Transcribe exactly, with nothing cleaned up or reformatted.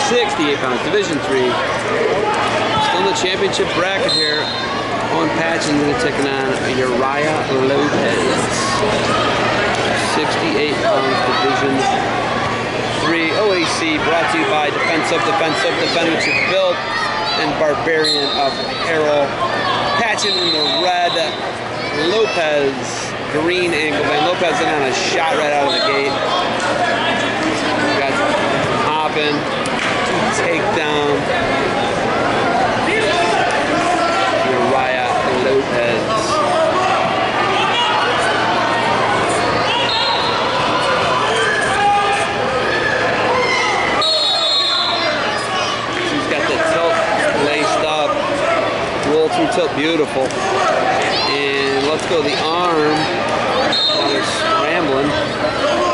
sixty-eight pounds, Division three. Still in the championship bracket here. Owen Patchin going to take on Uriah Lopez. sixty-eight pounds, Division three. O A C brought to you by Defensive, Defensive, Defend What You Built, and Barbarian Apparel. Patchin in the red, Lopez green ankle band. Lopez in on a shot right out of the gate. Got hopping, takedown. Uriah Lopez. She's got the tilt laced up, roll through tilt, beautiful. And let's go the arm. Now they're scrambling.